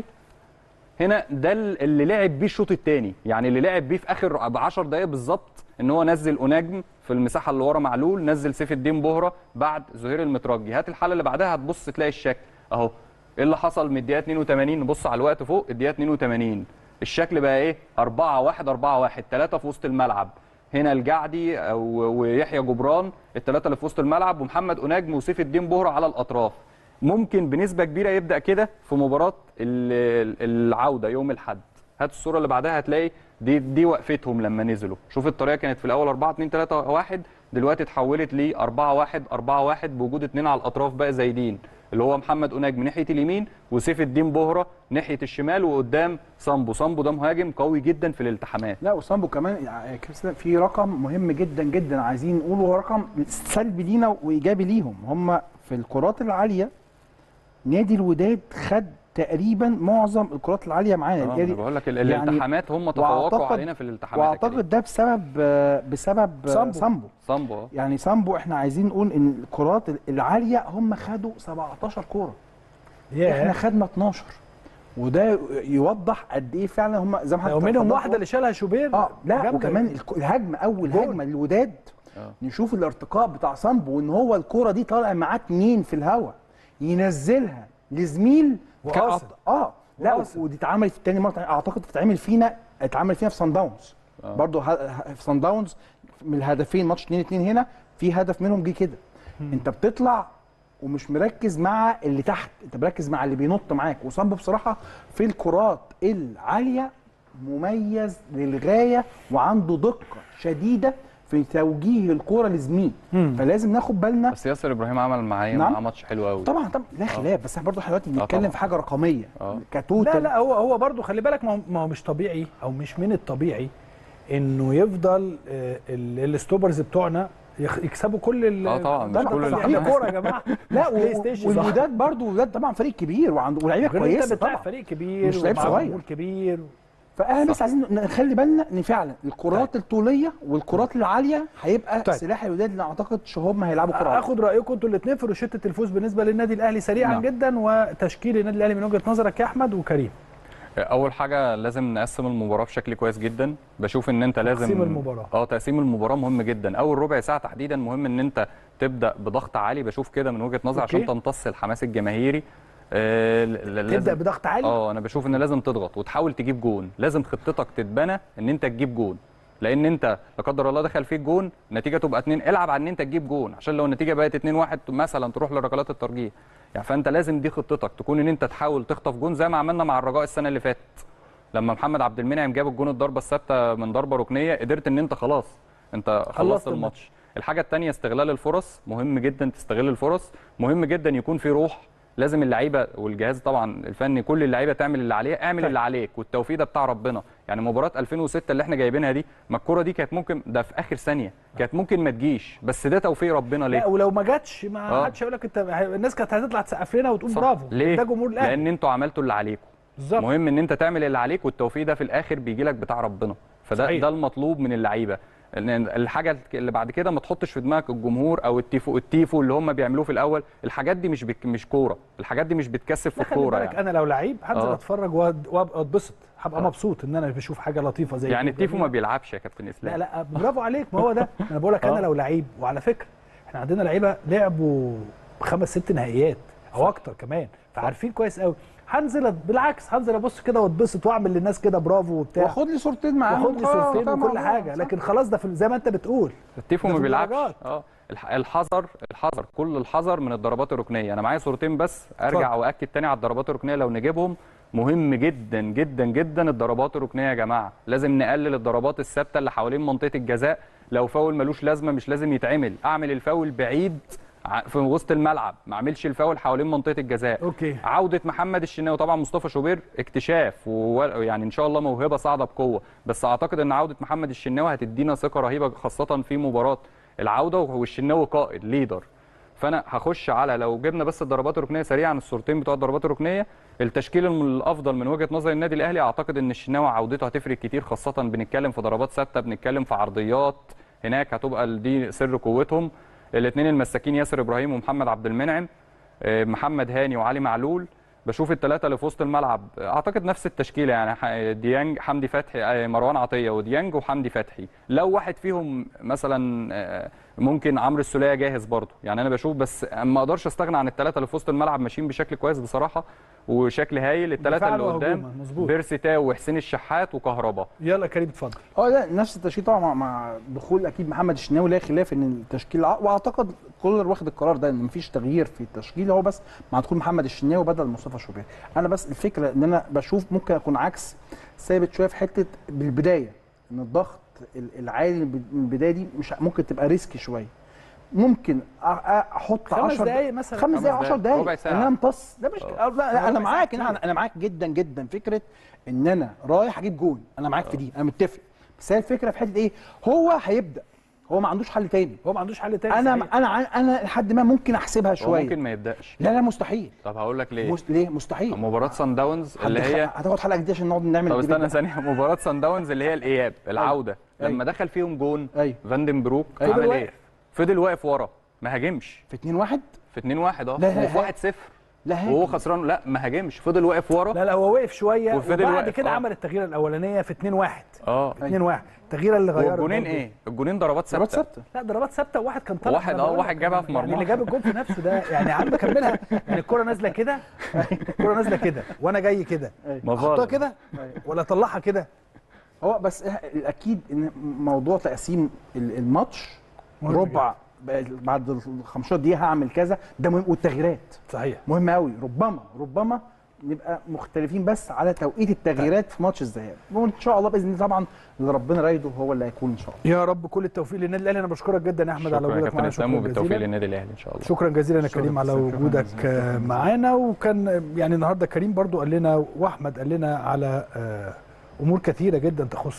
هنا ده اللي لعب بيه الشوط الثاني، يعني اللي لعب بيه في اخر 10 دقائق بالظبط، ان هو نزل اوناجم في المساحه اللي ورا معلول، نزل سيف الدين بهره بعد ظهير المترجي. هات الحاله اللي بعدها هتبص تلاقي الشكل اهو. ايه اللي حصل من الدقيقه 82؟ نبص على الوقت فوق الدقيقه 82 الشكل بقى ايه؟ 4-1-4-1، 3 في وسط الملعب. هنا الجعدي ويحيى جبران الثلاثه اللي في وسط الملعب، ومحمد اوناجم وسيف الدين بهره على الاطراف. ممكن بنسبه كبيره يبدا كده في مباراه العوده يوم الاحد. هات الصوره اللي بعدها هتلاقي دي وقفتهم لما نزلوا. شوف الطريقه كانت في الاول 4-2-3-1، دلوقتي اتحولت ل 4-1-4-1 بوجود 2 على الاطراف بقى زايدين، اللي هو محمد اوناج من ناحيه اليمين وسيف الدين بهره ناحيه الشمال، وقدام صامبو ده مهاجم قوي جدا في الالتحامات. لا وصامبو كمان في رقم مهم جدا جدا عايزين نقوله، هو رقم سلبي لينا وايجابي ليهم. هم في الكرات العاليه نادي الوداد خد تقريبا معظم الكرات العاليه معانا. انا بقول لك الالتحامات هم تفوقوا علينا في الالتحامات، واعتقد ده بسبب صامبو. يعني صامبو احنا عايزين نقول ان الكرات العاليه هم خدوا 17 كوره، احنا خدنا 12، وده يوضح قد ايه فعلا هم زي ما حضرتك ومنهم واحده اللي شالها شوبير. لا وكمان الهجمه اول هجمه للوداد نشوف الارتقاء بتاع صامبو، وان هو الكوره دي طالع معاه 2 في الهواء ينزلها لزميل لا ودي اتعملت في تاني مره، اعتقد اتعمل فينا في صن داونز برضه. في صن داونز من الهدفين ماتش 2-2 هنا في هدف منهم جه كده. انت بتطلع ومش مركز مع اللي تحت، انت مركز مع اللي بينط معاك. وصامبو بصراحه في الكرات العاليه مميز للغايه، وعنده دقه شديده في توجيه الكوره لزميل، فلازم ناخد بالنا. بس ياسر ابراهيم عمل معاه ماتش حلو قوي طبعا لا خلاف، بس احنا برضه دلوقتي بنتكلم في حاجه رقميه كتوتال. لا هو برضه خلي بالك، ما هو مش طبيعي او مش من الطبيعي انه يفضل الستوبرز بتوعنا يكسبوا كل طبعا مش كل الكوره يا جماعه. لا والوداد برضه طبعا فريق كبير وعنده لعيبه كويسه، طبعا فريق كبير مش لعيب صغير كبير. فاحنا بس عايزين نخلي بالنا ان فعلا الكرات الطوليه والكرات العاليه هيبقى سلاح الوداد، اللي اعتقد شهاب هيلعبوا كره. اخد رايكم انتوا الاثنين في روشته الفوز بالنسبه للنادي الاهلي سريعا جدا، وتشكيل النادي الاهلي من وجهه نظرك يا احمد وكريم. اول حاجه لازم نقسم المباراه بشكل كويس جدا. بشوف ان انت لازم تقسيم المباراه تقسيم المباراه مهم جدا. اول ربع ساعه تحديدا مهم ان انت تبدا بضغط عالي، بشوف كده من وجهه نظري عشان تمتص الحماس الجماهيري. تبدا بضغط عالي. انا بشوف ان لازم تضغط وتحاول تجيب جون. لازم خطتك تتبنى ان انت تجيب جون، لان انت لا قدر الله دخل فيك جون النتيجه تبقى 2، العب على ان انت تجيب جون، عشان لو النتيجه بقت 2-1 مثلا تروح لركلات الترجيح يعني. فانت لازم دي خطتك تكون ان انت تحاول تخطف جون زي ما عملنا مع الرجاء السنه اللي فاتت لما محمد عبد المنعم جاب الجون الضربه الثابته من ضربه ركنيه، قدرت ان انت خلاص انت خلصت الماتش. الحاجه الثانيه استغلال الفرص، مهم جدا تستغل الفرص، مهم جدا يكون في روح. لازم اللعيبه والجهاز طبعا الفني كل اللعيبه تعمل اللي عليها، اعمل اللي عليك والتوفيق ده بتاع ربنا. يعني مباراه 2006 اللي احنا جايبينها دي، ما الكوره دي كانت ممكن ده في اخر ثانيه كانت ممكن ما تجيش، بس ده توفيق ربنا ليه. لا ولو ما جاتش ما حدش هيقول لك انت، الناس كانت هتطلع تسقف لنا وتقول برافو. ليه؟ ده جمهور الاهلي، لان انتوا عملتوا اللي عليكم. مهم ان انت تعمل اللي عليك والتوفيق ده في الاخر بيجي لك بتاع ربنا. فده صحيح. ده المطلوب من اللعيبه. الحاجه اللي بعد كده ما تحطش في دماغك الجمهور او التيفو اللي هم بيعملوه في الاول. الحاجات دي مش كوره، الحاجات دي مش بتكسب في الكوره يعني. انا لو لعيب هنزل اتفرج واتبسط، هبقى مبسوط ان انا بشوف حاجه لطيفه زي يعني التيفو ما بيلعبش يا كابتن اسلام. لا برافو عليك، ما هو ده انا بقول لك. انا لو لعيب، وعلى فكره احنا عندنا لعيبه لعبوا 5-6 نهائيات او اكتر كمان، فعارفين كويس قوي. هنزل بالعكس، هنزل ابص كده واتبسط واعمل للناس كده برافو وبتاع، واخد لي صورتين معاهم، واخد لي صورتين وكل حاجه. لكن خلاص ده زي ما انت بتقول التيفو ما بيلعبش. الحذر كل الحذر من الضربات الركنيه. انا معايا صورتين بس، ارجع واكد تاني على الضربات الركنيه لو نجيبهم. مهم جدا جدا جدا الضربات الركنيه يا جماعه. لازم نقلل الضربات الثابته اللي حوالين منطقه الجزاء. لو فاول ملوش لازمه مش لازم يتعمل، اعمل الفاول بعيد في وسط الملعب، ما اعملش الفاول حوالين منطقه الجزاء. عوده محمد الشناوي، طبعا مصطفى شوبير اكتشاف ويعني ان شاء الله موهبه صاعده بقوه، بس اعتقد ان عوده محمد الشناوي هتدينا ثقه رهيبه خاصه في مباراه العوده، والشناوي قائد ليدر. فانا هخش على لو جبنا بس الضربات الركنيه سريعا، الصورتين بتوع الضربات الركنيه. التشكيل الافضل من وجهه نظر النادي الاهلي، اعتقد ان الشناوي عودته هتفرق كتير، خاصه بنتكلم في ضربات ثابته، بنتكلم في عرضيات، هناك هتبقى دي سر قوتهم. الاثنين المساكين ياسر ابراهيم ومحمد عبد المنعم، محمد هاني وعلي معلول. بشوف الثلاثه اللي في وسط الملعب اعتقد نفس التشكيله، يعني ديانج، حمدي فتحي، مروان عطيه وديانج وحمدي فتحي. لو واحد فيهم مثلا ممكن عمرو السوليه جاهز برضه، يعني انا بشوف، بس ما اقدرش استغنى عن الثلاثه اللي في وسط الملعب، ماشيين بشكل كويس بصراحه وشكل هايل. الثلاثه اللي قدام بيرسي تاو وحسين الشحات وكهربا. يلا كريم اتفضل. ده نفس التشكيل طبعا، مع دخول اكيد محمد الشناوي لا خلاف ان التشكيل، واعتقد كولر واخد القرار ده ان مفيش تغيير في التشكيل، هو بس مع دخول محمد الشناوي بدل مصطفى شوبير. انا بس الفكره ان انا بشوف ممكن اكون عكس ثابت شويه في حته بالبدايه، ان الضغط العالي من البدايه دي مش ممكن تبقى ريسكي شويه. ممكن احط 5 دقائق مثلا، 5 دقائق 10 دقائق ربع ساعه، ان انا امتص ده مش لا انا معاك، انا معاك جدا جدا. فكره ان انا رايح اجيب جون، انا معاك في دي، انا متفق. بس هي الفكره في حته ايه؟ هو هيبدا، هو ما عندوش حل تاني، انا لحد ما ممكن احسبها شويه، ممكن ما يبداش. لا مستحيل. طب هقول لك ليه. ليه مستحيل؟ مباراه سان داونز اللي هي هتاخد حلقه جديده عشان نقعد نعمل. طب استنى ثانيه. مباراه سان داونز اللي هي الاياب العوده، لما دخل فيهم جون فاندن بروك عمل ايه؟ فضل واقف ورا، ما هاجمش في 2-1 في 2-1 وفي 1-0 وهو خسران، لا ما هاجمش، فضل واقف ورا. لا هو وقف شويه وبعد كده عمل التغييره الاولانيه في 2-1. 2-1 التغييره اللي غيرت. والجونين ايه؟ الجونين ضربات ثابته. لا ضربات ثابته، وواحد كان طالع، واحد جابها في مرمى، يعني اللي جاب الجون في نفسه ده يعني عم كملها. يعني الكره نازله كده، الكره نازله كده وانا جاي كده، احطها كده ولا اطلعها كده. هو بس الاكيد ان موضوع تقسيم الماتش ربع بعد ال 15 دقيقه هعمل كذا، ده مهم. والتغييرات صحيح مهم قوي. ربما نبقى مختلفين بس على توقيت التغييرات في ماتش الذهاب، وان شاء الله باذن الله طبعا اللي ربنا رايده هو اللي هيكون ان شاء الله. يا رب كل التوفيق للنادي الاهلي. انا بشكرك جدا يا احمد على وجودك معانا. شكرا بالتوفيق للنادي الاهلي ان شاء الله. شكرا جزيلا يا كريم على وجودك معانا. وكان يعني النهارده كريم برضو قال لنا واحمد قال لنا على امور كثيره جدا تخص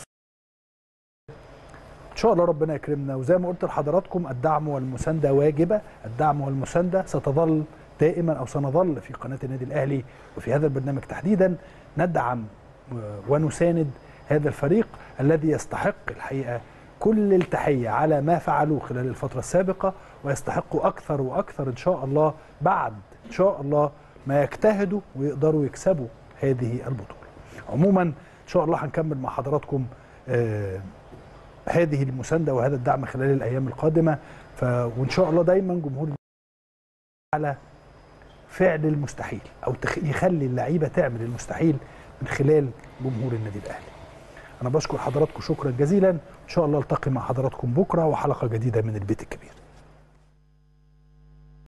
ان شاء الله ربنا يكرمنا. وزي ما قلت لحضراتكم الدعم والمسانده واجبه، الدعم والمسانده ستظل دائما او سنظل في قناه النادي الاهلي وفي هذا البرنامج تحديدا ندعم ونساند هذا الفريق الذي يستحق الحقيقه كل التحيه على ما فعلوه خلال الفتره السابقه، ويستحقوا اكثر واكثر ان شاء الله بعد ان شاء الله ما يجتهدوا ويقدروا يكسبوا هذه البطوله. عموما ان شاء الله هنكمل مع حضراتكم هذه المسانده وهذا الدعم خلال الايام القادمه، وان شاء الله دايما جمهور على فعل المستحيل او يخلي اللعيبه تعمل المستحيل من خلال جمهور النادي الاهلي. انا بشكر حضراتكم شكرا جزيلا، ان شاء الله التقي مع حضراتكم بكره وحلقه جديده من البيت الكبير.